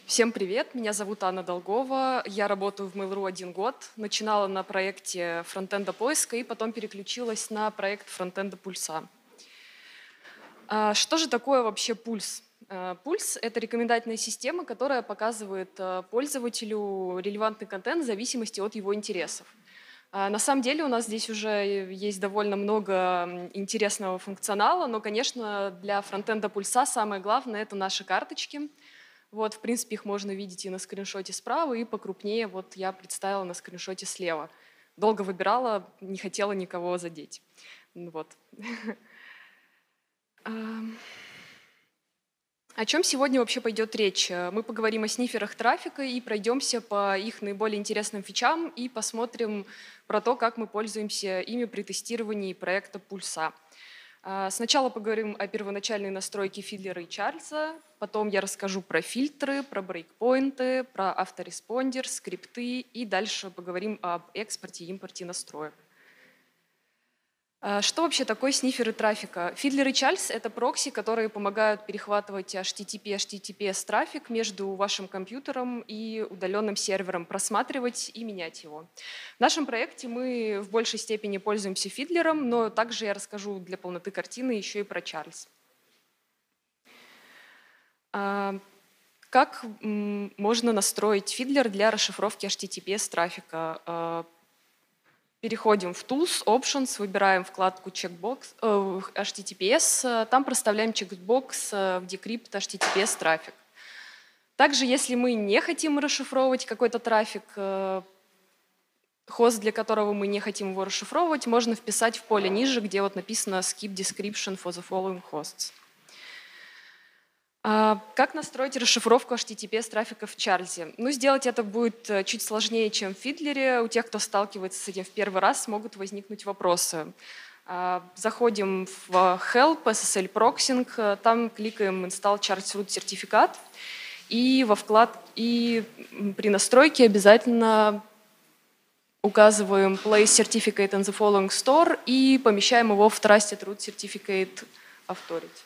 Всем привет, меня зовут Анна Долгова, я работаю в Mail.ru 1 год, начинала на проекте фронтенда поиска и потом переключилась на проект фронтенда пульса. Что же такое вообще пульс? Пульс — это рекомендательная система, которая показывает пользователю релевантный контент в зависимости от его интересов. На самом деле у нас здесь уже есть довольно много интересного функционала, но, конечно, для фронтенда пульса самое главное — это наши карточки. Вот, в принципе, их можно видеть и на скриншоте справа, и покрупнее вот я представила на скриншоте слева. Долго выбирала, не хотела никого задеть. Вот. О чем сегодня вообще пойдет речь? Мы поговорим о сниферах трафика и пройдемся по их наиболее интересным фичам и посмотрим про то, как мы пользуемся ими при тестировании проекта Пульса. Сначала поговорим о первоначальной настройке фидлера и Чарльза, потом я расскажу про фильтры, про брейкпоинты, про автореспондер, скрипты и дальше поговорим об экспорте и импорте настроек. Что вообще такое сниферы трафика? Фидлер и Чарльз — это прокси, которые помогают перехватывать HTTP, HTTPS трафик между вашим компьютером и удаленным сервером, просматривать и менять его. В нашем проекте мы в большей степени пользуемся фидлером, но также я расскажу для полноты картины еще и про Чарльз. Как можно настроить фидлер для расшифровки HTTPS трафика? Переходим в Tools, Options, выбираем вкладку Checkbox, HTTPS, там проставляем чекбокс в Decrypt HTTPS трафик. Также, если мы не хотим расшифровывать какой-то трафик, хост, для которого мы не хотим его расшифровывать, можно вписать в поле ниже, где вот написано Skip Description for the following hosts. Как настроить расшифровку HTTPS трафика в Чарльзе? Сделать это будет чуть сложнее, чем в Фидлере. У тех, кто сталкивается с этим в первый раз, могут возникнуть вопросы. Заходим в Help, SSL Proxying, там кликаем Install Charles Root сертификат, и при настройке обязательно указываем Place Certificate in the following store и помещаем его в Trusted Root Certificate Authorities.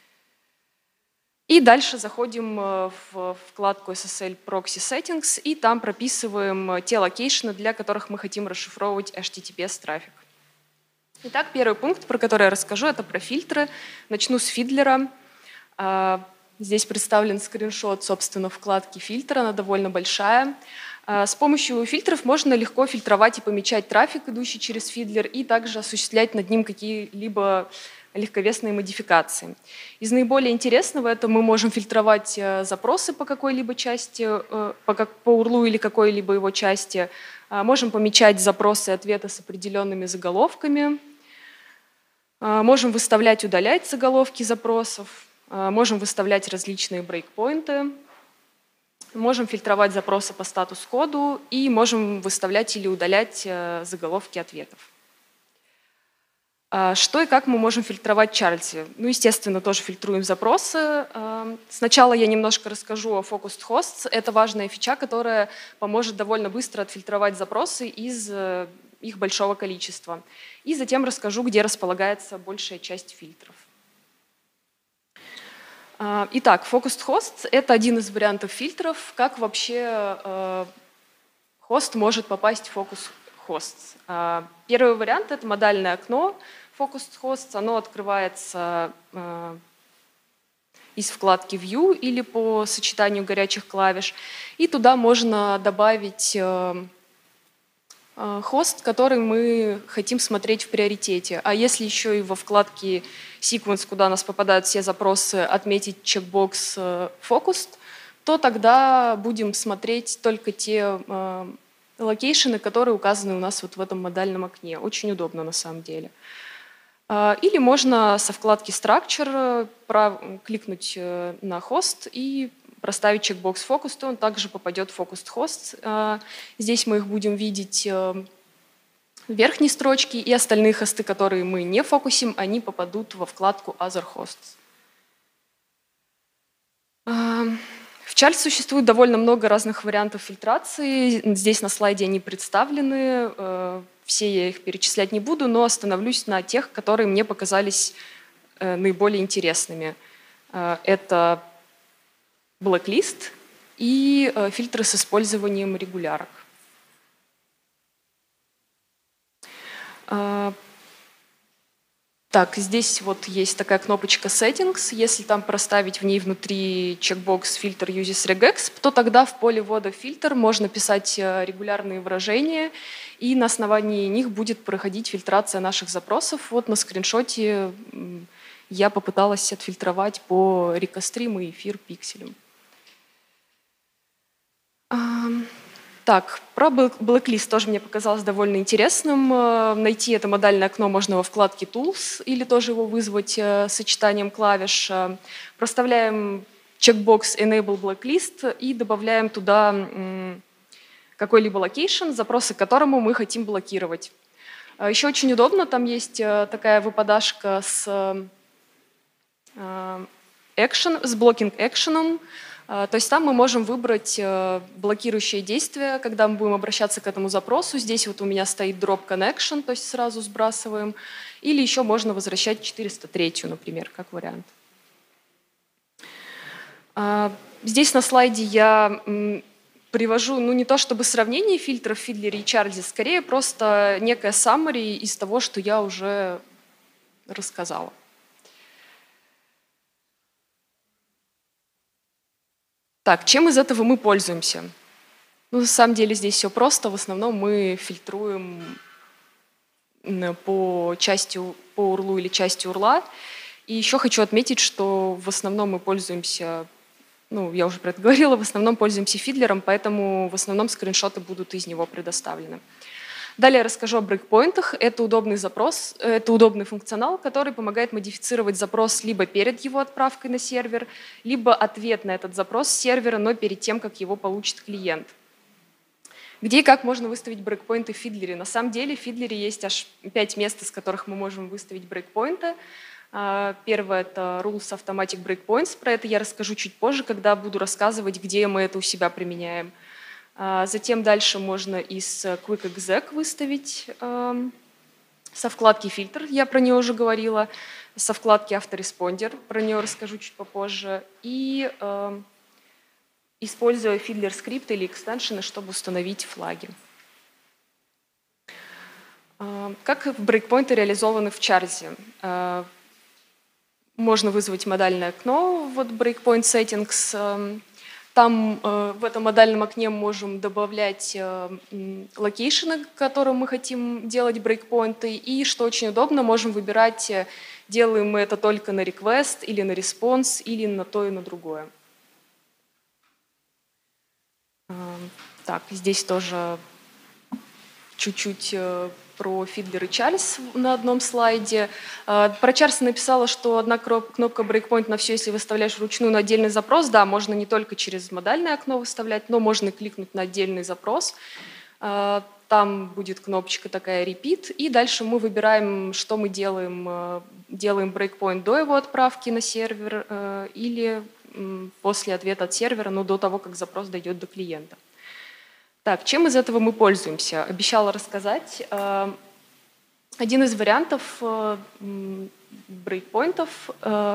И дальше заходим в вкладку SSL Proxy Settings и там прописываем те локейшны, для которых мы хотим расшифровывать HTTPS трафик. Итак, первый пункт, про который я расскажу, это про фильтры. Начну с фидлера. Здесь представлен скриншот, собственно, вкладки фильтра, она довольно большая. С помощью фильтров можно легко фильтровать и помечать трафик, идущий через фидлер, и также осуществлять над ним какие-либо легковесные модификации. Из наиболее интересного это мы можем фильтровать запросы по какой-либо части, по URL или какой-либо его части. Можем помечать запросы и ответы с определенными заголовками. Можем выставлять и удалять заголовки запросов. Можем выставлять различные брейкпоинты. Можем фильтровать запросы по статус-коду и можем выставлять или удалять заголовки ответов. Что и как мы можем фильтровать в Чарльзе? Естественно, тоже фильтруем запросы. Сначала я немножко расскажу о Focused Hosts. Это важная фича, которая поможет довольно быстро отфильтровать запросы из их большого количества. И затем расскажу, где располагается большая часть фильтров. Итак, Focused Hosts — это один из вариантов фильтров. Как вообще хост может попасть в Focused Hosts? Первый вариант — это модальное окно Focused Hosts. Оно открывается из вкладки View или по сочетанию горячих клавиш. И туда можно добавить хост, который мы хотим смотреть в приоритете. А если еще и во вкладке Sequence, куда у нас попадают все запросы, отметить чекбокс Focused, то тогда будем смотреть только те локейшены, которые указаны у нас вот в этом модальном окне. Очень удобно на самом деле. Или можно со вкладки Structure кликнуть на хост и проставить чекбокс Focused, то он также попадет в Focused Hosts. Здесь мы их будем видеть в верхней строчке, и остальные хосты, которые мы не фокусим, они попадут во вкладку Other Hosts. В Чарльз существует довольно много разных вариантов фильтрации. Здесь на слайде они представлены. Все я их перечислять не буду, но остановлюсь на тех, которые мне показались наиболее интересными. Это Blacklist, и фильтры с использованием регулярок. Так, здесь вот есть такая кнопочка Settings. Если там проставить в ней внутри чекбокс фильтр uses regex, то тогда в поле ввода фильтр можно писать регулярные выражения, и на основании них будет проходить фильтрация наших запросов. Вот на скриншоте я попыталась отфильтровать по рекостриму и эфир пикселем. Так, про Blacklist тоже мне показалось довольно интересным. Найти это модальное окно можно во вкладке Tools или тоже его вызвать сочетанием клавиш. Проставляем чекбокс Enable Blacklist и добавляем туда какой-либо location, запросы к которому мы хотим блокировать. Еще очень удобно, там есть такая выпадашка с blocking action. То есть там мы можем выбрать блокирующие действия, когда мы будем обращаться к этому запросу. Здесь вот у меня стоит drop connection, то есть сразу сбрасываем. Или еще можно возвращать 403, например, как вариант. Здесь на слайде я привожу, ну не то чтобы сравнение фильтров в Fiddler и Charlie, скорее просто некое summary из того, что я уже рассказала. Так, чем из этого мы пользуемся? Ну, на самом деле здесь все просто. В основном мы фильтруем по урлу или части урла. И еще хочу отметить, что в основном мы пользуемся, ну, я уже про это говорила, в основном пользуемся фидлером, поэтому в основном скриншоты будут из него предоставлены. Далее я расскажу о брейкпоинтах. Это удобный запрос, это удобный функционал, который помогает модифицировать запрос либо перед его отправкой на сервер, либо ответ на этот запрос сервера, но перед тем, как его получит клиент. Где и как можно выставить брейкпоинты в Fiddler? На самом деле в Fiddler есть аж 5 мест, из которых мы можем выставить брейкпоинты. Первое — это Rules Automatic Breakpoints. Про это я расскажу чуть позже, когда буду рассказывать, где мы это у себя применяем. Затем дальше можно из Quick Exec выставить со вкладки «Фильтр», я про нее уже говорила, со вкладки «Автореспондер», про нее расскажу чуть попозже, и используя Fiddler скрипты или экстеншены, чтобы установить флаги. Как брейкпоинты реализованы в Charlie? Можно вызвать модальное окно, вот Breakpoint Settings. Там в этом модальном окне можем добавлять локейшены, к которым мы хотим делать брейкпоинты. И, что очень удобно, можем выбирать, делаем мы это только на request или на response, или на то и на другое. Так, здесь тоже чуть-чуть про Fiddler и Charles на одном слайде. Про Charles написала, что одна кнопка Breakpoint на все, если выставляешь вручную на отдельный запрос. Да, можно не только через модальное окно выставлять, но можно кликнуть на отдельный запрос. Там будет кнопочка такая Repeat, и дальше мы выбираем, что мы делаем. Делаем Breakpoint до его отправки на сервер или после ответа от сервера, но до того, как запрос дойдет до клиента. Так, чем из этого мы пользуемся? Обещала рассказать. Один из вариантов брейкпоинтов,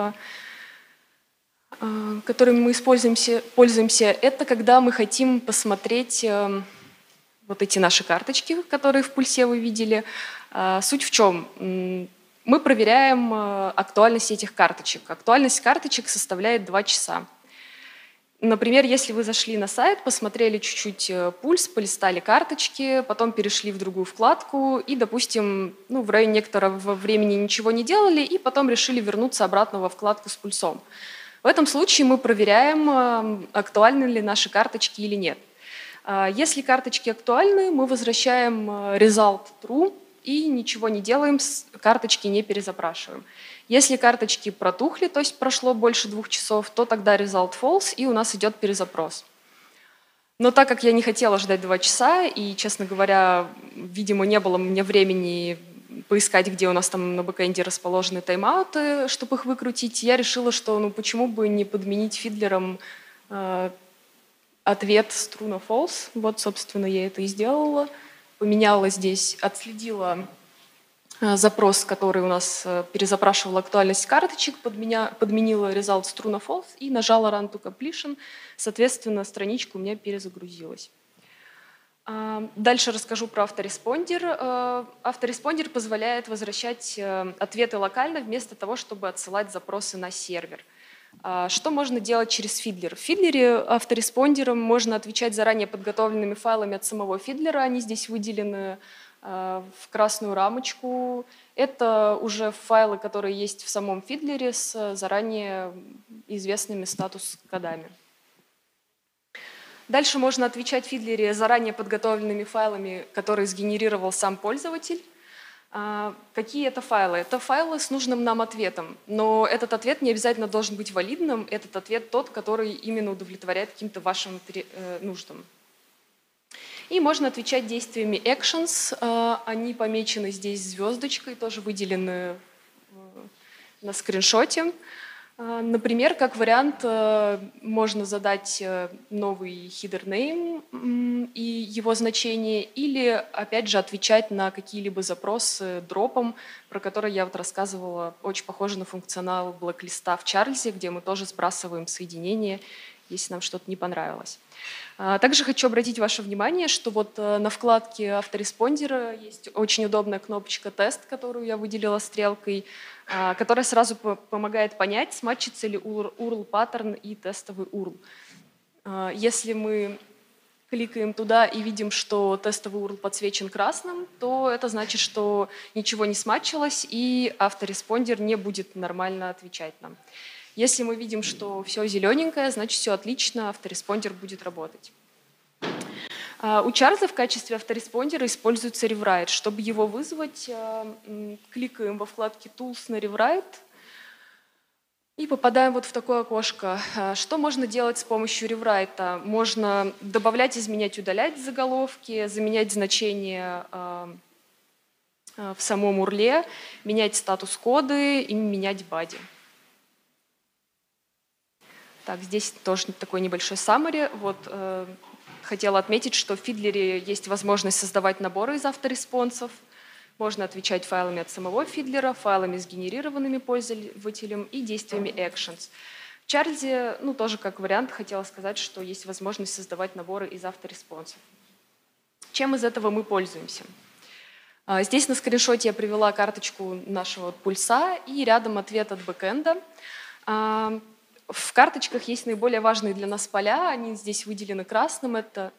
которыми мы пользуемся, это когда мы хотим посмотреть вот эти наши карточки, которые в пульсе вы видели. Суть в чем? Мы проверяем актуальность этих карточек. Актуальность карточек составляет 2 часа. Например, если вы зашли на сайт, посмотрели чуть-чуть пульс, полистали карточки, потом перешли в другую вкладку и, допустим, в районе некоторого времени ничего не делали, и потом решили вернуться обратно во вкладку с пульсом. В этом случае мы проверяем, актуальны ли наши карточки или нет. Если карточки актуальны, мы возвращаем result true и ничего не делаем, карточки не перезапрашиваем. Если карточки протухли, то есть прошло больше 2 часов, то тогда result false, и у нас идет перезапрос. Но так как я не хотела ждать 2 часа, и, честно говоря, видимо, не было мне времени поискать, где у нас там на бэкэнде расположены тайм-ауты, чтобы их выкрутить, я решила, что почему бы не подменить фидлером ответ true на false. Вот, собственно, я это и сделала. Поменяла здесь, отследила запрос, который у нас перезапрашивал актуальность карточек, подменила results true на false и нажала run to completion. Соответственно, страничка у меня перезагрузилась. Дальше расскажу про автореспондер. Автореспондер позволяет возвращать ответы локально вместо того, чтобы отсылать запросы на сервер. Что можно делать через фидлер? В фидлере автореспондером можно отвечать заранее подготовленными файлами от самого фидлера. Они здесь выделены в красную рамочку. Это уже файлы, которые есть в самом фидлере с заранее известными статус-кодами. Дальше можно отвечать в фидлере заранее подготовленными файлами, которые сгенерировал сам пользователь. Какие это файлы? Это файлы с нужным нам ответом, но этот ответ не обязательно должен быть валидным, этот ответ тот, который именно удовлетворяет каким-то вашим нуждам. И можно отвечать действиями actions, они помечены здесь звездочкой, тоже выделены на скриншоте. Например, как вариант, можно задать новый header name и его значение, или, опять же, отвечать на какие-либо запросы дропом, про которые я вот рассказывала, очень похоже на функционал блэклиста в Чарльзе, где мы тоже сбрасываем соединение, если нам что-то не понравилось. Также хочу обратить ваше внимание, что вот на вкладке автореспондера есть очень удобная кнопочка «Тест», которую я выделила стрелкой, которая сразу помогает понять, сматчится ли URL-паттерн и тестовый URL. Если мы кликаем туда и видим, что тестовый URL подсвечен красным, то это значит, что ничего не сматчилось и автореспондер не будет нормально отвечать нам. Если мы видим, что все зелененькое, значит все отлично, автореспондер будет работать. У Чарльза в качестве автореспондера используется rewrite. Чтобы его вызвать, кликаем во вкладке Tools на rewrite и попадаем вот в такое окошко. Что можно делать с помощью rewrite? Можно добавлять, изменять, удалять заголовки, заменять значения в самом URL, менять статус-коды и менять body. Так, здесь тоже такой небольшой summary. Вот, хотела отметить, что в фидлере есть возможность создавать наборы из автореспонсов. Можно отвечать файлами от самого фидлера, файлами, сгенерированными пользователем и действиями actions. В Чарльзе, тоже как вариант, хотела сказать, что есть возможность создавать наборы из автореспонсов. Чем из этого мы пользуемся? Здесь на скриншоте я привела карточку нашего пульса и рядом ответ от бэкэнда. В карточках есть наиболее важные для нас поля, они здесь выделены красным. Это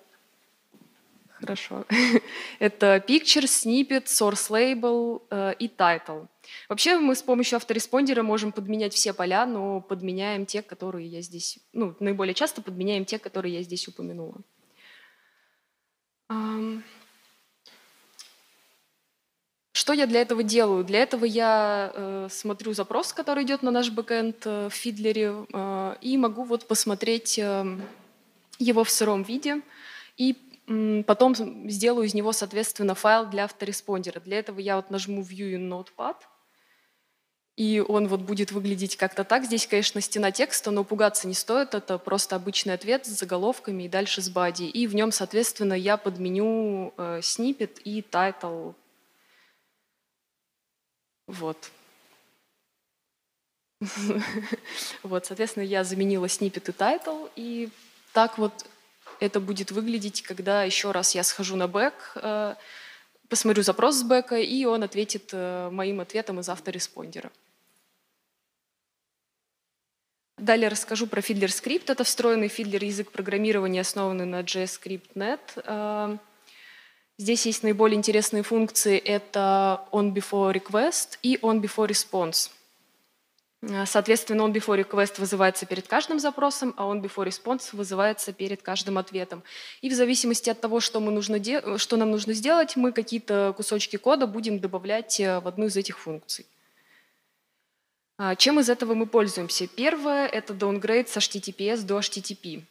это picture, snippet, source label и title. Вообще мы с помощью автореспондера можем подменять все поля, но подменяем те, которые я здесь, наиболее часто подменяем те, которые я здесь упомянула. Что я для этого делаю? Для этого я смотрю запрос, который идет на наш бэкэнд в фидлере, и могу вот посмотреть его в сыром виде, и потом сделаю из него, соответственно, файл для автореспондера. Для этого я вот нажму View in Notepad, и он вот будет выглядеть как-то так. Здесь, конечно, стена текста, но пугаться не стоит. Это просто обычный ответ с заголовками и дальше с body. И в нем, соответственно, я подменю snippet и title. Вот. Вот, соответственно, я заменила snippet и title, и так вот это будет выглядеть, когда еще раз я схожу на бэк, посмотрю запрос с бэка, и он ответит моим ответом из автореспондера. Далее расскажу про Fiddler скрипт. Это встроенный Fiddler язык программирования, основанный на JScript.net. Здесь есть наиболее интересные функции. Это onBeforeRequest и onBeforeResponse. Соответственно, onBeforeRequest вызывается перед каждым запросом, а onBeforeResponse вызывается перед каждым ответом. И в зависимости от того, что нам нужно сделать, мы какие-то кусочки кода будем добавлять в одну из этих функций. Чем из этого мы пользуемся? Первое – это downgrade с HTTPS до HTTP.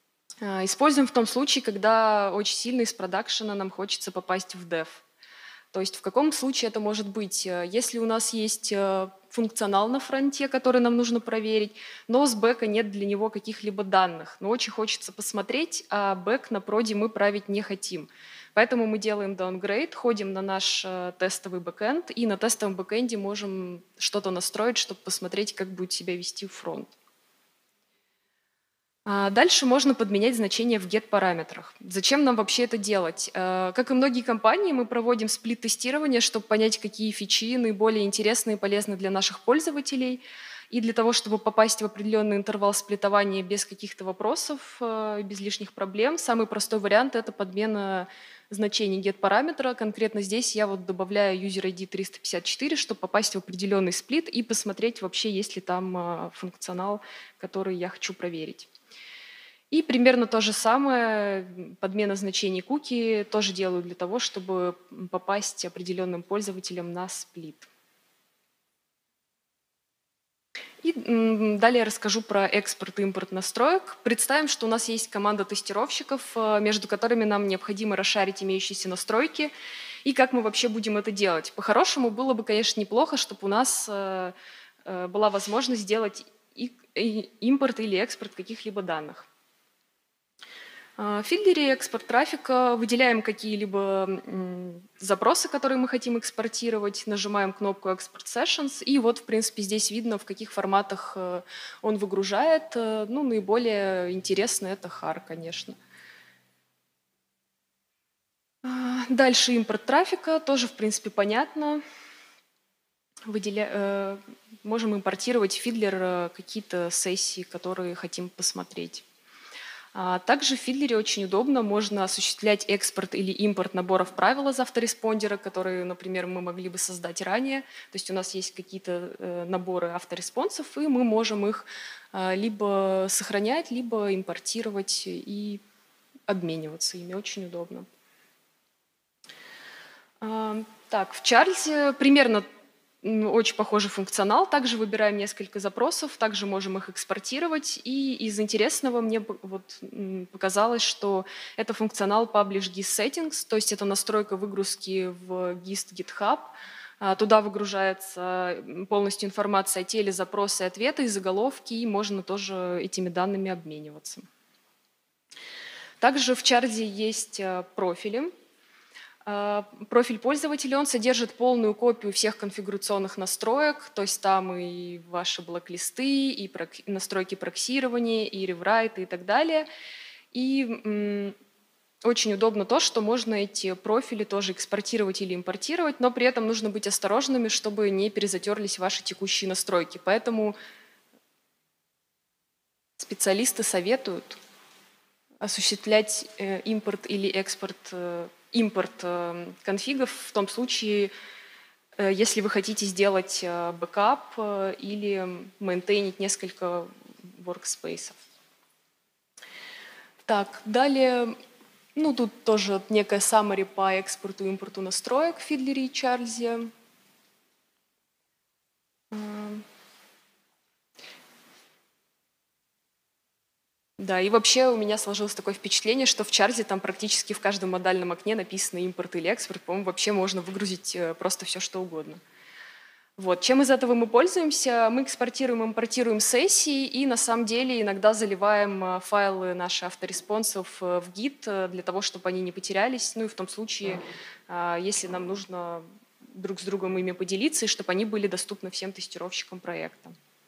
Используем в том случае, когда очень сильно из продакшена нам хочется попасть в dev. То есть в каком случае это может быть? Если у нас есть функционал на фронте, который нам нужно проверить, но с бэка нет для него каких-либо данных, но очень хочется посмотреть, а бэк на проде мы править не хотим. Поэтому мы делаем downgrade, ходим на наш тестовый бэкэнд, и на тестовом бэкэнде можем что-то настроить, чтобы посмотреть, как будет себя вести фронт. Дальше можно подменять значения в get-параметрах. Зачем нам вообще это делать? Как и многие компании, мы проводим сплит-тестирование, чтобы понять, какие фичи наиболее интересны и полезны для наших пользователей. И для того, чтобы попасть в определенный интервал сплитования без каких-то вопросов, без лишних проблем, самый простой вариант – это подмена значений get-параметра. Конкретно здесь я вот добавляю user ID 354, чтобы попасть в определенный сплит и посмотреть вообще, есть ли там функционал, который я хочу проверить. И примерно то же самое, подмена значений куки тоже делаю для того, чтобы попасть определенным пользователям на сплит. И далее я расскажу про экспорт и импорт настроек. Представим, что у нас есть команда тестировщиков, между которыми нам необходимо расшарить имеющиеся настройки. И как мы вообще будем это делать? По-хорошему было бы, конечно, неплохо, чтобы у нас была возможность сделать импорт или экспорт каких-либо данных. В фидлере экспорт трафика выделяем какие-либо запросы, которые мы хотим экспортировать, нажимаем кнопку Export Sessions, и вот, в принципе, здесь видно, в каких форматах он выгружает. Ну, наиболее интересно это HAR, конечно. Дальше импорт трафика, тоже, в принципе, понятно. Можем импортировать в фидлер какие-то сессии, которые хотим посмотреть. Также в фидлере очень удобно, можно осуществлять экспорт или импорт наборов правил из автореспондера, которые, например, мы могли бы создать ранее. То есть у нас есть какие-то наборы автореспонсов, и мы можем их либо сохранять, либо импортировать и обмениваться ими. Очень удобно. Так, в Чарльзе примерно очень похожий функционал. Также выбираем несколько запросов, также можем их экспортировать. И из интересного мне вот показалось, что это функционал Publish GIST Settings, то есть это настройка выгрузки в GIST GitHub. Туда выгружается полностью информация о теле, запросы, ответы и заголовки, и можно тоже этими данными обмениваться. Также в Чарльзе есть профили. Профиль пользователя, он содержит полную копию всех конфигурационных настроек, то есть там и ваши блок-листы, и настройки проксирования, и реврайты и так далее. И очень удобно то, что можно эти профили тоже экспортировать или импортировать, но при этом нужно быть осторожными, чтобы не перезатерлись ваши текущие настройки. Поэтому специалисты советуют осуществлять импорт или импорт конфигов в том случае, если вы хотите сделать бэкап или мейнтейнить несколько workspace. Так, далее, ну тут тоже некая summary по экспорту и импорту настроек в фидлере и Чарльзе. Да, и вообще у меня сложилось такое впечатление, что в Чарльзе там практически в каждом модальном окне написано импорт или экспорт. По-моему, вообще можно выгрузить просто все, что угодно. Вот. Чем из этого мы пользуемся? Мы экспортируем, импортируем сессии и на самом деле иногда заливаем файлы наших автореспонсов в Git для того, чтобы они не потерялись. Ну и в том случае, если нам нужно друг с другом ими поделиться, и чтобы они были доступны всем тестировщикам проекта.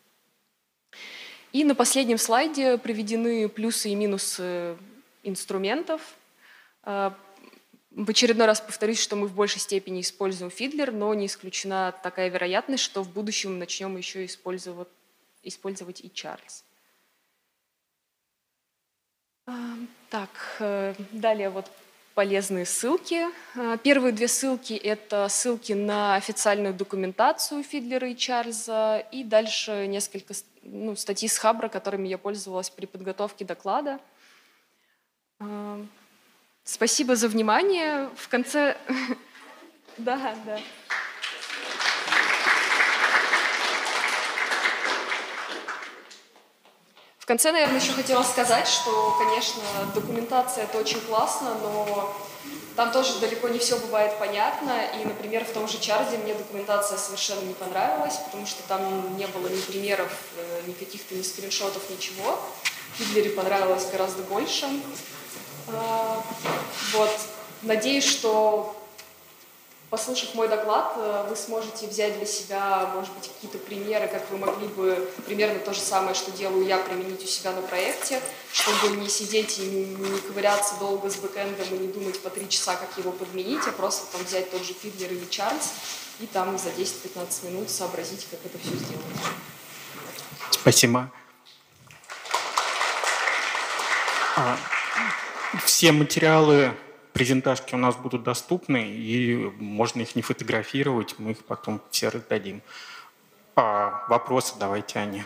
И на последнем слайде приведены плюсы и минусы инструментов. В очередной раз повторюсь, что мы в большей степени используем фидлер, но не исключена такая вероятность, что в будущем мы начнем еще использовать и Чарльз. Так, далее вот полезные ссылки. Первые две ссылки – это ссылки на официальную документацию фидлера и Чарльза, и дальше несколько статьи с Хабра, которыми я пользовалась при подготовке доклада. Спасибо за внимание. В конце... Да. В конце, наверное, еще хотела сказать, что, конечно, документация – это очень классно, но Там тоже далеко не все бывает понятно, и, например, в том же Чарзе мне документация совершенно не понравилась, потому что там не было ни примеров, ни каких-то ни скриншотов, ничего. В Фидлере понравилось гораздо больше. Вот. Надеюсь, что, послушав мой доклад, вы сможете взять для себя, может быть, какие-то примеры, как вы могли бы примерно то же самое, что делаю я, применить у себя на проекте, чтобы не сидеть и не ковыряться долго с бэкэндом и не думать по 3 часа, как его подменить, а просто там взять тот же Fiddler или Charles и там за 10-15 минут сообразить, как это все сделать. Спасибо. Все материалы презентажки у нас будут доступны, и можно их не фотографировать, мы их потом все раздадим. Вопросы давайте, Аня.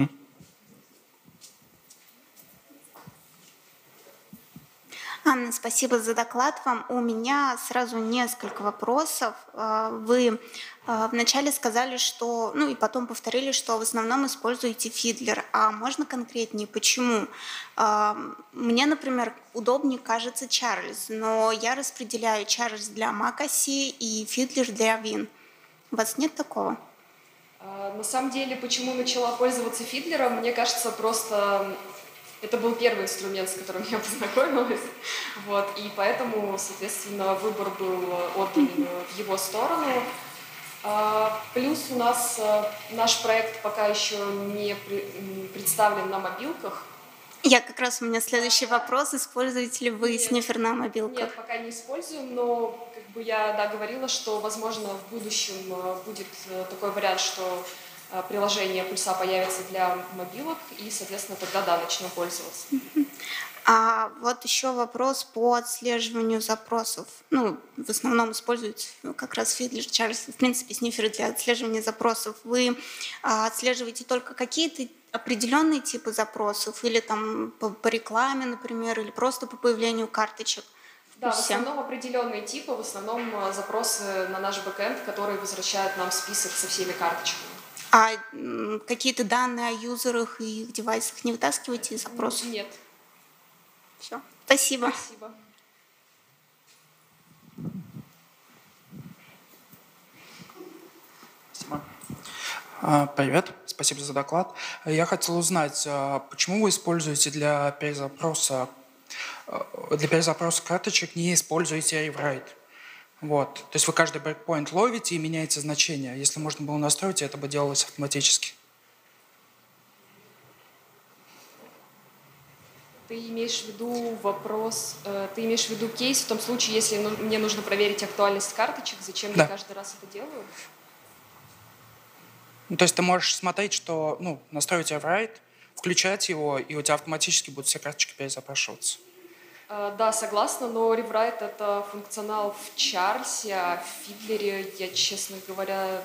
Анна, спасибо за доклад вам. У меня сразу несколько вопросов. Вы вначале сказали, что, ну и потом повторили, что в основном используете Fiddler. А можно конкретнее, почему? Мне, например, удобнее кажется Charles, но я распределяю Charles для macOS и Fiddler для Win. У вас нет такого? На самом деле, почему начала пользоваться Fiddler, мне кажется, просто это был первый инструмент, с которым я познакомилась, вот, и поэтому, соответственно, выбор был отдан в его сторону. Плюс у нас наш проект пока еще не представлен на мобилках. Как раз у меня следующий вопрос. Используете ли вы снифер на мобилках? Нет, пока не используем, но как бы я говорила, что, возможно, в будущем будет такой вариант, что приложение Пульса появится для мобилок, и, соответственно, тогда, начнем пользоваться. А вот еще вопрос по отслеживанию запросов. Ну, в основном используется как раз Fiddler, Charles, в принципе, сниферы для отслеживания запросов. Вы отслеживаете только какие-то определенные типы запросов, или там по рекламе, например, или просто по появлению карточек? Да, в основном определенные типы, в основном запросы на наш бэкэнд, которые возвращают нам список со всеми карточками. А какие-то данные о юзерах и их девайсах не вытаскиваете из запросов? Нет. Все. Спасибо. Спасибо. Спасибо. Привет, спасибо за доклад. Я хотел узнать, почему вы используете для перезапроса карточек не используете rewrite? Вот. То есть вы каждый брейкпоинт ловите и меняете значение. Если можно было настроить, это бы делалось автоматически. Ты имеешь в виду ты имеешь в виду кейс в том случае, если мне нужно проверить актуальность карточек, зачем я каждый раз это делаю? Ну, то есть ты можешь смотреть, что, настроить override, включать его, и у тебя автоматически будут все карточки перезапрашиваться. Да, согласна, но rewrite — это функционал в Charles, а в Fiddler я, честно говоря,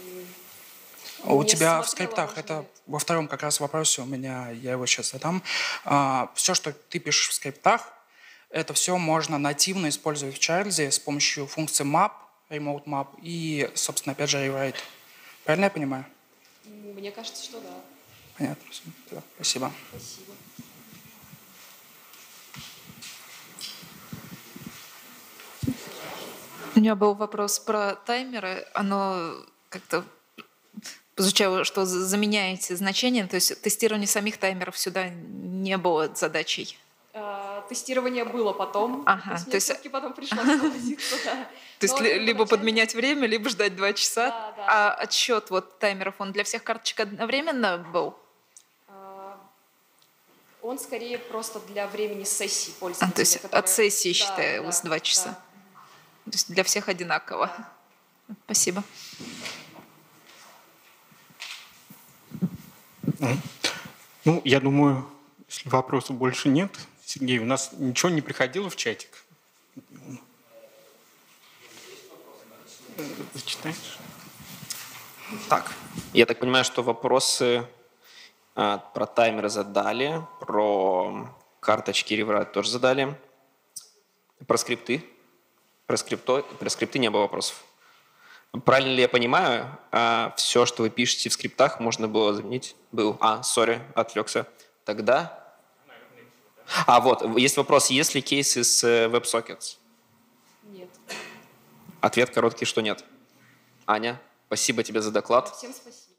у тебя в скриптах, это во втором как раз вопросе у меня, я его сейчас задам. Все, что ты пишешь в скриптах, это все можно нативно использовать в Charles с помощью функции map, remote map и, собственно, опять же, rewrite. Правильно я понимаю? Мне кажется, что да. Понятно. Спасибо. Спасибо. У меня был вопрос про таймеры. Оно как-то звучало, что заменяете значение, то есть тестирование самих таймеров сюда не было задачей. Тестирование было потом. Ага, то есть все-таки потом пришлось согласиться, да. То есть либо подменять время, либо ждать 2 часа. Да. А отсчет таймеров, он для всех карточек одновременно был? Он скорее просто для времени сессии пользователя. То есть от сессии считалось 2 часа. Да. То есть для всех одинаково. Да. Спасибо. Я думаю, если вопросов больше нет, Сергей, у нас ничего не приходило в чатик? Зачитаешь? Так, я так понимаю, что вопросы про таймеры задали, про карточки реврайт тоже задали, про скрипты. Про скрипты не было вопросов. Правильно ли я понимаю, все, что вы пишете в скриптах, можно было заменить? Отвлекся. Тогда... вот, есть вопрос, есть ли кейсы с WebSockets? Ответ короткий, что нет. Аня, спасибо тебе за доклад. Всем спасибо.